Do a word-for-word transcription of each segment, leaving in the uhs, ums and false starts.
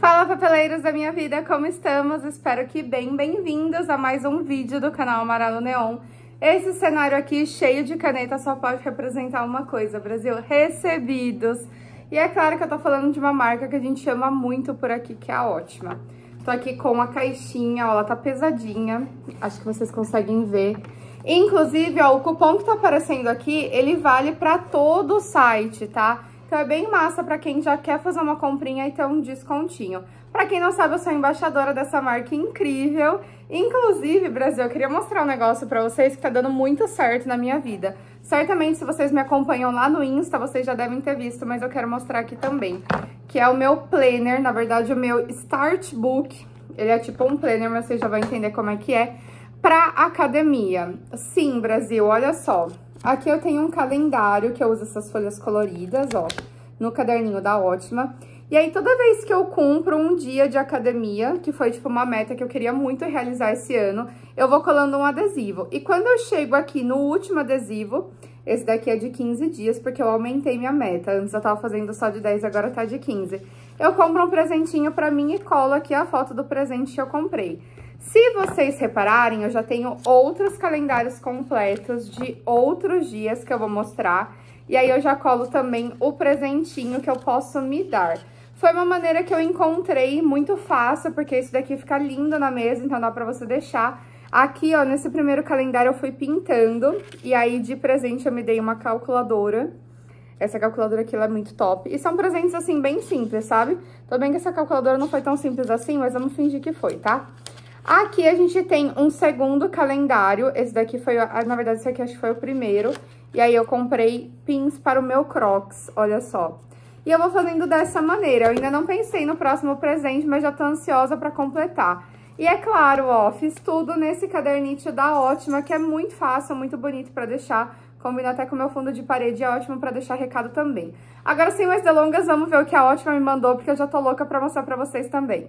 Fala, papeleiros da minha vida, como estamos? Espero que bem, bem-vindos a mais um vídeo do canal Amarelo Neon. Esse cenário aqui, cheio de caneta, só pode representar uma coisa, Brasil, recebidos. E é claro que eu tô falando de uma marca que a gente chama muito por aqui, que é a Ótima. Tô aqui com a caixinha, ó, ela tá pesadinha, acho que vocês conseguem ver. Inclusive, ó, o cupom que tá aparecendo aqui, ele vale pra todo o site, tá? Então é bem massa pra quem já quer fazer uma comprinha e ter um descontinho. Pra quem não sabe, eu sou embaixadora dessa marca incrível. Inclusive, Brasil, eu queria mostrar um negócio pra vocês que tá dando muito certo na minha vida. Certamente, se vocês me acompanham lá no Insta, vocês já devem ter visto, mas eu quero mostrar aqui também. Que é o meu planner, na verdade, o meu Start Book. Ele é tipo um planner, mas vocês já vão entender como é que é. Pra academia. Sim, Brasil, olha só. Aqui eu tenho um calendário que eu uso essas folhas coloridas, ó, no caderninho da Ótima. E aí, toda vez que eu cumpro um dia de academia, que foi, tipo, uma meta que eu queria muito realizar esse ano, eu vou colando um adesivo. E quando eu chego aqui no último adesivo, esse daqui é de quinze dias, porque eu aumentei minha meta. Antes eu tava fazendo só de dez, agora tá de quinze. Eu compro um presentinho pra mim e colo aqui a foto do presente que eu comprei. Se vocês repararem, eu já tenho outros calendários completos de outros dias que eu vou mostrar. E aí eu já colo também o presentinho que eu posso me dar. Foi uma maneira que eu encontrei muito fácil, porque isso daqui fica lindo na mesa, então dá pra você deixar. Aqui, ó, nesse primeiro calendário eu fui pintando, e aí de presente eu me dei uma calculadora. Essa calculadora aqui, ela é muito top. E são presentes, assim, bem simples, sabe? Tudo bem que essa calculadora não foi tão simples assim, mas vamos fingir que foi, tá? Aqui a gente tem um segundo calendário, esse daqui foi, na verdade esse aqui acho que foi o primeiro, e aí eu comprei pins para o meu Crocs, olha só. E eu vou fazendo dessa maneira, eu ainda não pensei no próximo presente, mas já tô ansiosa para completar. E é claro, ó, fiz tudo nesse cadernito da Ótima, que é muito fácil, muito bonito para deixar, combina até com o meu fundo de parede, é ótimo para deixar recado também. Agora, sem mais delongas, vamos ver o que a Ótima me mandou, porque eu já tô louca para mostrar para vocês também.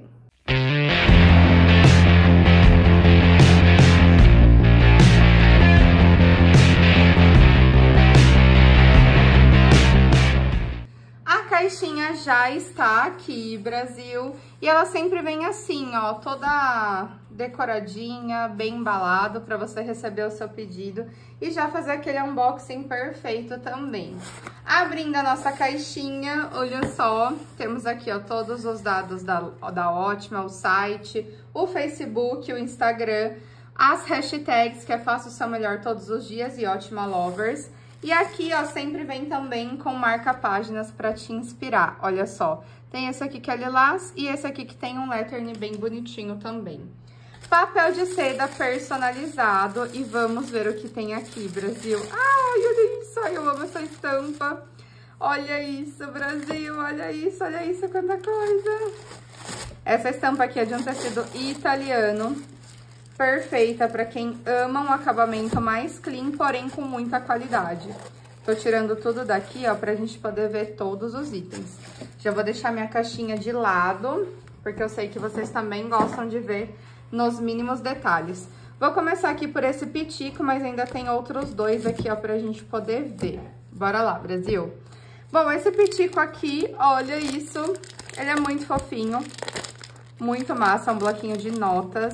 A caixinha já está aqui, Brasil, e ela sempre vem assim, ó, toda decoradinha, bem embalado, para você receber o seu pedido e já fazer aquele unboxing perfeito também. Abrindo a nossa caixinha, olha só, temos aqui, ó, todos os dados da, da Ótima, o site, o Facebook, o Instagram, as hashtags, que é Faça o Seu Melhor Todos os Dias e Ótima Lovers. E aqui, ó, sempre vem também com marca-páginas pra te inspirar, olha só. Tem esse aqui que é lilás e esse aqui que tem um lettering bem bonitinho também. Papel de seda personalizado e vamos ver o que tem aqui, Brasil. Ai, olha isso, ai, eu amo essa estampa. Olha isso, Brasil, olha isso, olha isso, quanta coisa. Essa estampa aqui é de um tecido italiano. Perfeita para quem ama um acabamento mais clean, porém com muita qualidade. Tô tirando tudo daqui, ó, pra gente poder ver todos os itens. Já vou deixar minha caixinha de lado, porque eu sei que vocês também gostam de ver nos mínimos detalhes. Vou começar aqui por esse pitico, mas ainda tem outros dois aqui, ó, pra gente poder ver. Bora lá, Brasil! Bom, esse pitico aqui, olha isso, ele é muito fofinho, muito massa, é um bloquinho de notas.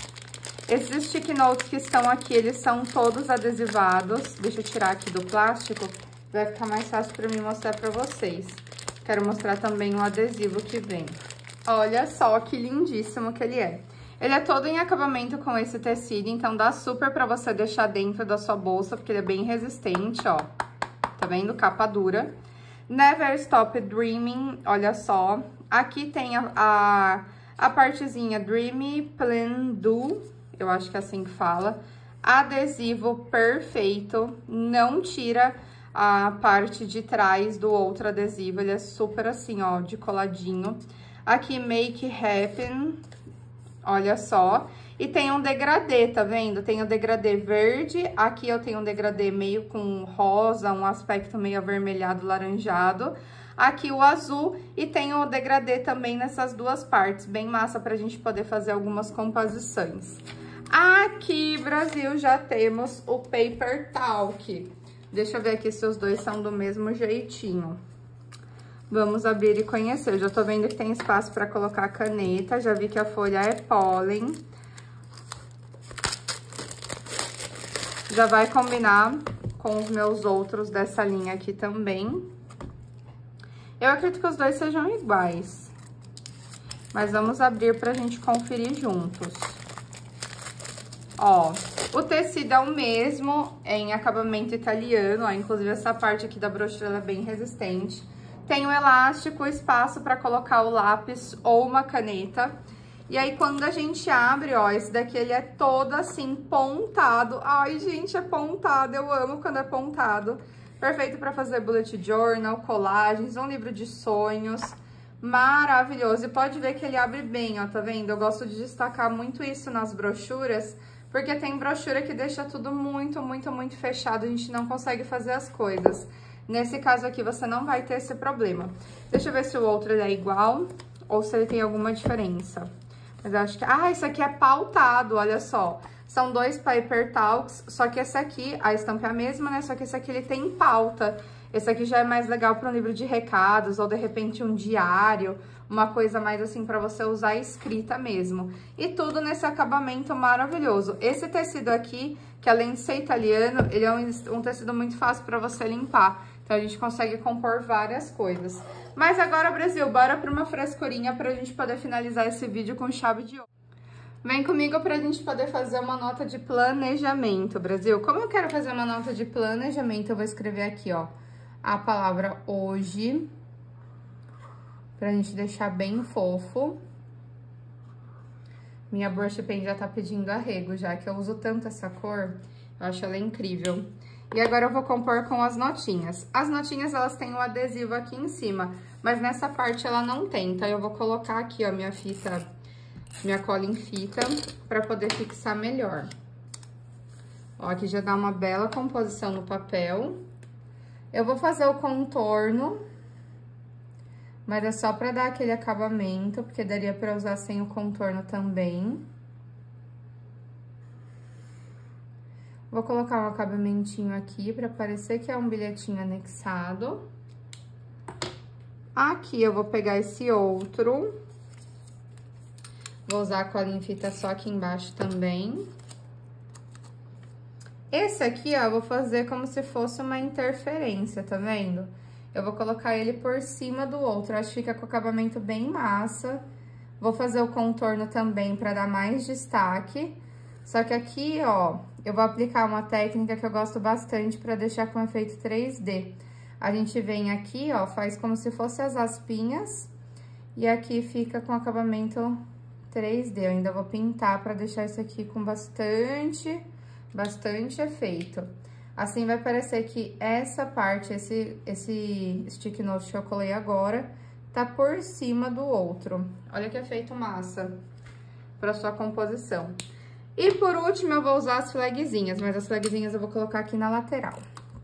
Esses stick notes que estão aqui, eles são todos adesivados. Deixa eu tirar aqui do plástico, vai ficar mais fácil para mim mostrar para vocês. Quero mostrar também o adesivo que vem. Olha só que lindíssimo que ele é. Ele é todo em acabamento com esse tecido, então dá super para você deixar dentro da sua bolsa, porque ele é bem resistente, ó. Tá vendo? Capa dura. Never Stop Dreaming, olha só. Aqui tem a, a, a partezinha Dreamy Plan Do. Eu acho que é assim que fala. Adesivo perfeito, não tira a parte de trás do outro adesivo, ele é super assim, ó, de coladinho. Aqui, Make Happen, olha só. E tem um degradê, tá vendo? Tem o degradê verde, aqui eu tenho um degradê meio com rosa, um aspecto meio avermelhado, laranjado. Aqui o azul e tem o degradê também nessas duas partes, bem massa pra gente poder fazer algumas composições. Aqui, Brasil, já temos o Paper Talk. Deixa eu ver aqui se os dois são do mesmo jeitinho. Vamos abrir e conhecer. Já tô vendo que tem espaço para colocar caneta, já vi que a folha é pólen. Já vai combinar com os meus outros dessa linha aqui também. Eu acredito que os dois sejam iguais, mas vamos abrir pra gente conferir juntos. Ó, o tecido é o mesmo, é em acabamento italiano, ó, inclusive essa parte aqui da brochura ela é bem resistente. Tem o elástico, o espaço para colocar o lápis ou uma caneta. E aí, quando a gente abre, ó, esse daqui, ele é todo assim, pontado. Ai, gente, é pontado, eu amo quando é pontado. Perfeito para fazer bullet journal, colagens, um livro de sonhos. Maravilhoso. E pode ver que ele abre bem, ó, tá vendo? Eu gosto de destacar muito isso nas brochuras, porque tem brochura que deixa tudo muito, muito, muito fechado. A gente não consegue fazer as coisas. Nesse caso aqui, você não vai ter esse problema. Deixa eu ver se o outro ele é igual ou se ele tem alguma diferença. Mas eu acho que... Ah, esse aqui é pautado, olha só. São dois Paper Talks, só que esse aqui, a estampa é a mesma, né? Só que esse aqui, ele tem pauta. Esse aqui já é mais legal para um livro de recados, ou de repente um diário, uma coisa mais assim para você usar escrita mesmo. E tudo nesse acabamento maravilhoso. Esse tecido aqui, que além de ser italiano, ele é um, um tecido muito fácil para você limpar. Então, a gente consegue compor várias coisas. Mas agora, Brasil, bora para uma frescurinha pra gente poder finalizar esse vídeo com chave de ouro. Vem comigo pra gente poder fazer uma nota de planejamento, Brasil. Como eu quero fazer uma nota de planejamento, eu vou escrever aqui, ó, a palavra hoje, pra gente deixar bem fofo. Minha brush pen já tá pedindo arrego, já que eu uso tanto essa cor, eu acho ela incrível. E agora eu vou compor com as notinhas. As notinhas, elas têm o adesivo aqui em cima, mas nessa parte ela não tem. Então, eu vou colocar aqui, ó, minha fita, minha cola em fita, pra poder fixar melhor. Ó, aqui já dá uma bela composição no papel. Eu vou fazer o contorno, mas é só pra dar aquele acabamento, porque daria pra usar sem o contorno também. Vou colocar um acabamentinho aqui pra parecer que é um bilhetinho anexado. Aqui eu vou pegar esse outro. Vou usar a cola em fita só aqui embaixo também. Esse aqui, ó, eu vou fazer como se fosse uma interferência, tá vendo? Eu vou colocar ele por cima do outro, eu acho que fica com o acabamento bem massa. Vou fazer o contorno também pra dar mais destaque. Só que aqui, ó, eu vou aplicar uma técnica que eu gosto bastante pra deixar com efeito três D. A gente vem aqui, ó, faz como se fosse as aspinhas e aqui fica com acabamento três D. Eu ainda vou pintar pra deixar isso aqui com bastante, bastante efeito. Assim vai parecer que essa parte, esse, esse stick note que eu colei agora, tá por cima do outro. Olha que efeito massa pra sua composição. E por último, eu vou usar as flagzinhas, mas as flagzinhas eu vou colocar aqui na lateral.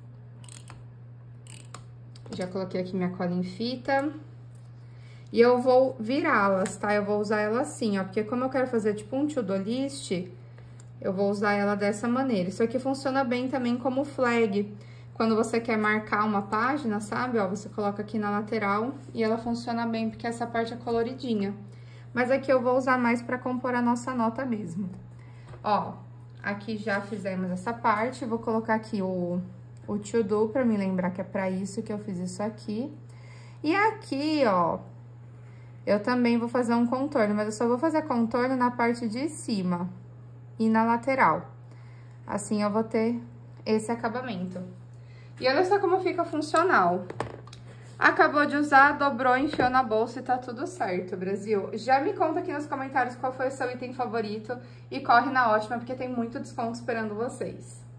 Já coloquei aqui minha cola em fita. E eu vou virá-las, tá? Eu vou usar ela assim, ó, porque como eu quero fazer tipo um to-do list, eu vou usar ela dessa maneira. Isso aqui funciona bem também como flag. Quando você quer marcar uma página, sabe? Ó, você coloca aqui na lateral e ela funciona bem, porque essa parte é coloridinha. Mas aqui eu vou usar mais pra compor a nossa nota mesmo. Ó, aqui já fizemos essa parte, eu vou colocar aqui o, o to do pra me lembrar que é pra isso que eu fiz isso aqui. E aqui, ó, eu também vou fazer um contorno, mas eu só vou fazer contorno na parte de cima e na lateral. Assim eu vou ter esse acabamento. E olha só como fica funcional. Acabou de usar, dobrou, enfiou na bolsa e tá tudo certo, Brasil. Já me conta aqui nos comentários qual foi o seu item favorito e corre na Ótima, porque tem muito desconto esperando vocês.